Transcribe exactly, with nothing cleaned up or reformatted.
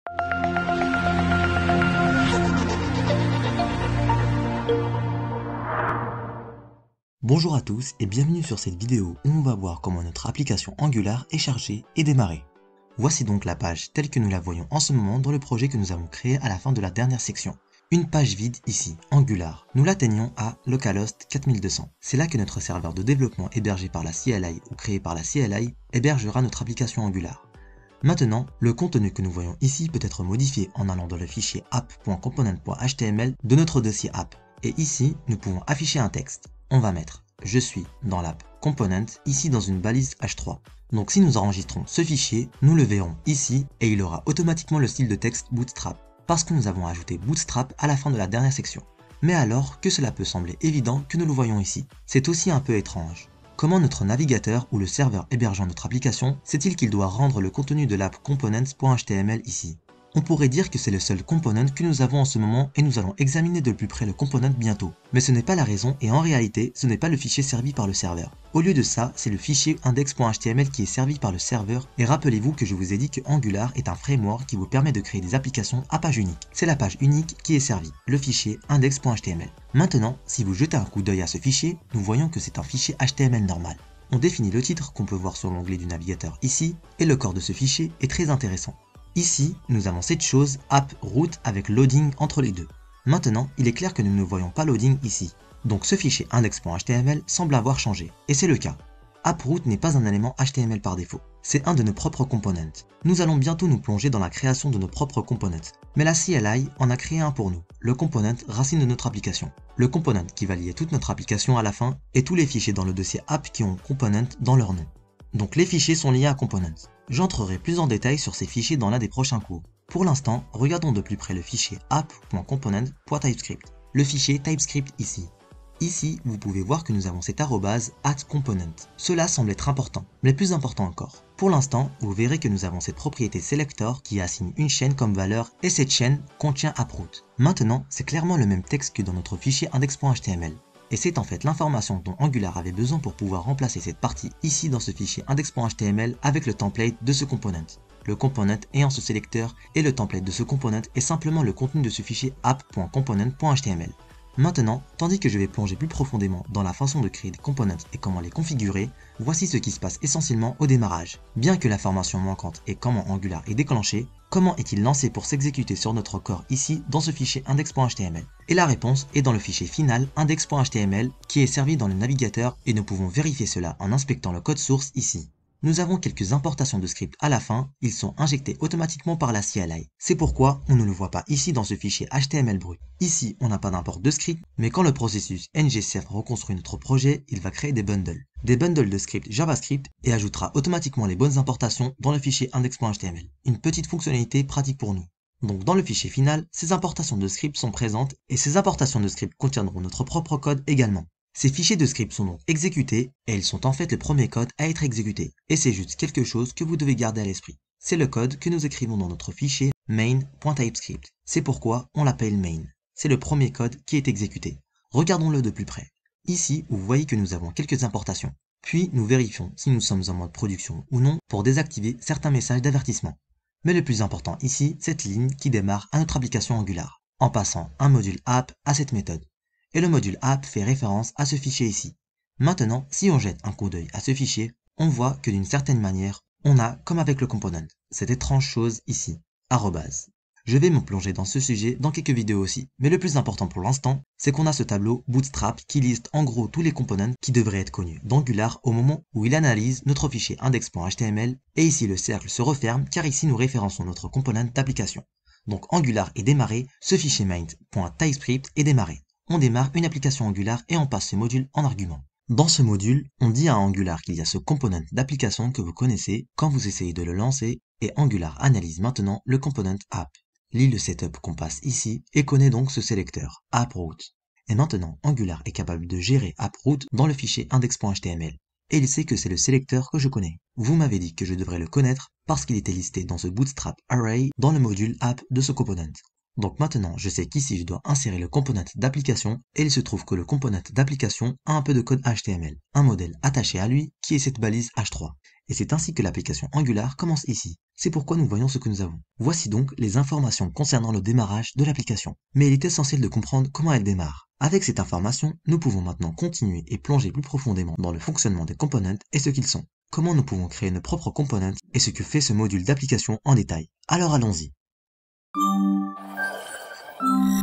Bonjour à tous et bienvenue sur cette vidéo où on va voir comment notre application Angular est chargée et démarrée. Voici donc la page telle que nous la voyons en ce moment dans le projet que nous avons créé à la fin de la dernière section. Une page vide ici, Angular. Nous l'atteignons à localhost quatre mille deux cents. C'est là que notre serveur de développement hébergé par la C L I ou créé par la C L I hébergera notre application Angular. Maintenant, le contenu que nous voyons ici peut être modifié en allant dans le fichier app.component.html de notre dossier app. Et ici, nous pouvons afficher un texte. On va mettre « Je suis » dans l'app component, ici dans une balise H trois. Donc si nous enregistrons ce fichier, nous le verrons ici et il aura automatiquement le style de texte Bootstrap, parce que nous avons ajouté Bootstrap à la fin de la dernière section. Mais alors que cela peut sembler évident que nous le voyons ici, c'est aussi un peu étrange. Comment notre navigateur ou le serveur hébergeant notre application sait-il qu'il doit rendre le contenu de l'app components.html ici? On pourrait dire que c'est le seul component que nous avons en ce moment et nous allons examiner de plus près le component bientôt. Mais ce n'est pas la raison et en réalité, ce n'est pas le fichier servi par le serveur. Au lieu de ça, c'est le fichier index.html qui est servi par le serveur et rappelez-vous que je vous ai dit que Angular est un framework qui vous permet de créer des applications à page unique. C'est la page unique qui est servie, le fichier index.html. Maintenant, si vous jetez un coup d'œil à ce fichier, nous voyons que c'est un fichier H T M L normal. On définit le titre qu'on peut voir sur l'onglet du navigateur ici et le corps de ce fichier est très intéressant. Ici, nous avons cette chose app root avec loading entre les deux. Maintenant, il est clair que nous ne voyons pas loading ici. Donc ce fichier index.html semble avoir changé. Et c'est le cas. App root n'est pas un élément H T M L par défaut. C'est un de nos propres components. Nous allons bientôt nous plonger dans la création de nos propres components. Mais la C L I en a créé un pour nous. Le component racine de notre application. Le component qui va lier toute notre application à la fin et tous les fichiers dans le dossier app qui ont component dans leur nom. Donc les fichiers sont liés à components. J'entrerai plus en détail sur ces fichiers dans l'un des prochains cours. Pour l'instant, regardons de plus près le fichier app.component.typescript, le fichier TypeScript ici. Ici, vous pouvez voir que nous avons cet arrobase at component. Cela semble être important, mais plus important encore. Pour l'instant, vous verrez que nous avons cette propriété selector qui assigne une chaîne comme valeur et cette chaîne contient approot. Maintenant, c'est clairement le même texte que dans notre fichier index.html. Et c'est en fait l'information dont Angular avait besoin pour pouvoir remplacer cette partie ici dans ce fichier index.html avec le template de ce component. Le component ayant ce sélecteur et le template de ce component est simplement le contenu de ce fichier app.component.html. Maintenant, tandis que je vais plonger plus profondément dans la façon de créer des components et comment les configurer, voici ce qui se passe essentiellement au démarrage. Bien que l'information manquante est comment Angular est déclenché, comment est-il lancé pour s'exécuter sur notre corps ici dans ce fichier index.html? Et la réponse est dans le fichier final index.html qui est servi dans le navigateur et nous pouvons vérifier cela en inspectant le code source ici. Nous avons quelques importations de scripts à la fin, ils sont injectés automatiquement par la C L I. C'est pourquoi on ne le voit pas ici dans ce fichier H T M L brut. Ici, on n'a pas d'import de script, mais quand le processus ngCef reconstruit notre projet, il va créer des bundles. Des bundles de scripts JavaScript et ajoutera automatiquement les bonnes importations dans le fichier index.html. Une petite fonctionnalité pratique pour nous. Donc dans le fichier final, ces importations de scripts sont présentes et ces importations de scripts contiendront notre propre code également. Ces fichiers de script sont donc exécutés et ils sont en fait le premier code à être exécuté. Et c'est juste quelque chose que vous devez garder à l'esprit. C'est le code que nous écrivons dans notre fichier main.typescript. C'est pourquoi on l'appelle main. C'est le premier code qui est exécuté. Regardons-le de plus près. Ici, vous voyez que nous avons quelques importations. Puis nous vérifions si nous sommes en mode production ou non pour désactiver certains messages d'avertissement. Mais le plus important ici, cette ligne qui démarre à notre application Angular, en passant un module app à cette méthode. Et le module app fait référence à ce fichier ici. Maintenant, si on jette un coup d'œil à ce fichier, on voit que d'une certaine manière, on a, comme avec le component, cette étrange chose ici, arrobase. Je vais me plonger dans ce sujet dans quelques vidéos aussi, mais le plus important pour l'instant, c'est qu'on a ce tableau Bootstrap qui liste en gros tous les components qui devraient être connus d'Angular au moment où il analyse notre fichier index.html, et ici le cercle se referme car ici nous référençons notre component d'application. Donc Angular est démarré, ce fichier main.typescript est démarré. On démarre une application Angular et on passe ce module en argument. Dans ce module, on dit à Angular qu'il y a ce component d'application que vous connaissez quand vous essayez de le lancer et Angular analyse maintenant le component app, lit le setup qu'on passe ici et connaît donc ce sélecteur approot. Et maintenant, Angular est capable de gérer approot dans le fichier index.html et il sait que c'est le sélecteur que je connais. Vous m'avez dit que je devrais le connaître parce qu'il était listé dans ce bootstrap array dans le module app de ce component. Donc maintenant, je sais qu'ici je dois insérer le component d'application et il se trouve que le component d'application a un peu de code H T M L, un modèle attaché à lui qui est cette balise H trois. Et c'est ainsi que l'application Angular commence ici. C'est pourquoi nous voyons ce que nous avons. Voici donc les informations concernant le démarrage de l'application. Mais il est essentiel de comprendre comment elle démarre. Avec cette information, nous pouvons maintenant continuer et plonger plus profondément dans le fonctionnement des components et ce qu'ils sont. Comment nous pouvons créer nos propres components et ce que fait ce module d'application en détail. Alors allons-y.